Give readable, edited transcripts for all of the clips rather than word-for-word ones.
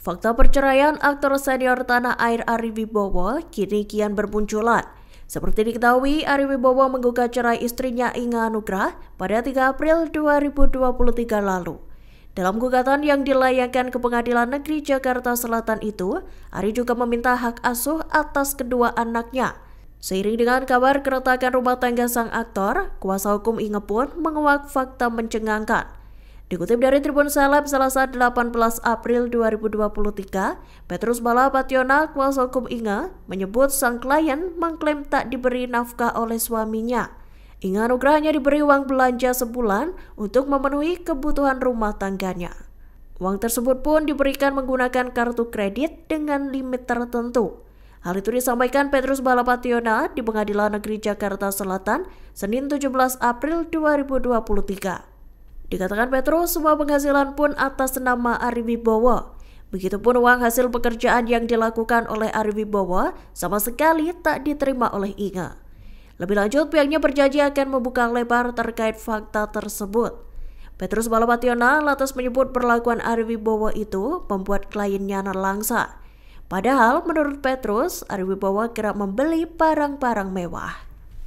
Fakta perceraian aktor senior tanah air Ari Wibowo kini kian bermunculan. Seperti diketahui, Ari Wibowo menggugat cerai istrinya Inga Anugrah pada 3 April 2023 lalu. Dalam gugatan yang dilayangkan ke Pengadilan Negeri Jakarta Selatan itu, Ari juga meminta hak asuh atas kedua anaknya. Seiring dengan kabar keretakan rumah tangga sang aktor, kuasa hukum Inga pun menguak fakta mencengangkan. Dikutip dari Tribun Seleb Selasa 18 April 2023, Petrus Bala Pationa, kuasa hukum Inga, menyebut sang klien mengklaim tak diberi nafkah oleh suaminya. Inga Anugrah hanya diberi uang belanja sebulan untuk memenuhi kebutuhan rumah tangganya. Uang tersebut pun diberikan menggunakan kartu kredit dengan limit tertentu. Hal itu disampaikan Petrus Bala Pationa di Pengadilan Negeri Jakarta Selatan, Senin 17 April 2023. Dikatakan Petrus, semua penghasilan pun atas nama Ari Wibowo. Begitupun uang hasil pekerjaan yang dilakukan oleh Ari Wibowo sama sekali tak diterima oleh Inga. Lebih lanjut, pihaknya berjanji akan membuka lebar terkait fakta tersebut. Petrus Bala Pationa lantas menyebut perlakuan Ari Wibowo itu membuat kliennya nelangsa. Padahal menurut Petrus, Ari Wibowo kerap membeli barang-barang mewah.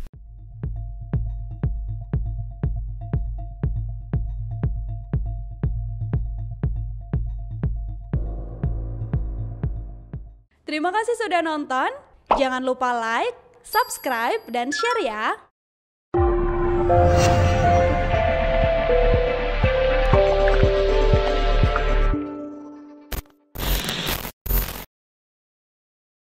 Terima kasih sudah nonton. Jangan lupa like, subscribe, dan share ya.